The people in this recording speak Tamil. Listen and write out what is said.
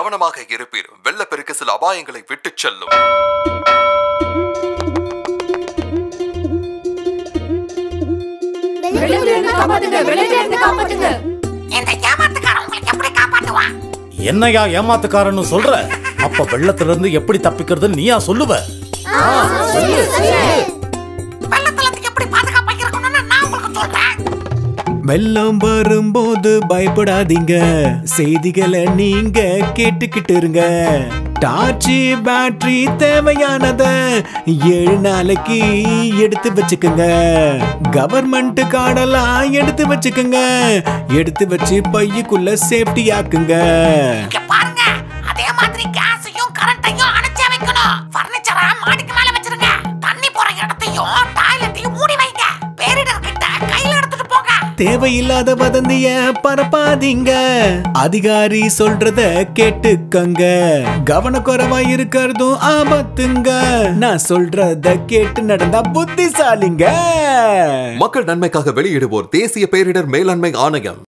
கவனமாக இருப்பீர். வெள்ளப்பெருக்கு சில அபாயங்களை விட்டுச் செல்லும். என்னையா ஏமாத்துக்காரன்னு சொல்ற? அப்ப வெள்ளத்துல இருந்து எப்படி தப்பிக்கிறது நீயா சொல்லுவ? வெள்ளம் வரும்போது பயப்படாதீங்க, செய்திகளை நீங்க கேட்டுக்கிட்டு இருங்க. டார்ச்சி பேட்டரி தேவையானத 7 நாளைக்கு எடுத்து வச்சுக்கோங்க. கவர்மெண்ட் கார்டெல்லாம் எடுத்து வச்சுக்கோங்க. எடுத்து வச்சு பையுக்குள்ள சேஃப்டி ஆக்குங்க. பாருங்க, அதே மாதிரி கேஸையும் கரண்டையும் அணைச்சு வைக்கணும். ஃபர்னிச்சரை மாடிக்கு மேல வச்சிருங்க. தண்ணி போற இடத்தையும் டாய்லெட்டையும் மூடி வைங்க. பேரிடர் கிட்ட கையில எடுத்துட்டு போங்க. தேவையில்லாத வதந்திய பரப்பாதீங்க. அதிகாரி சொல்றத கேட்டுக்கங்க. கவனக்குறைவா இருக்கிறதும் ஆபத்துங்க. நான் சொல்றத கேட்டு நடந்தா புத்திசாலிங்க. மக்கள் நன்மைக்காக வெளியிடுவோர் தேசிய பேரிடர் மேலாண்மை ஆணையம்.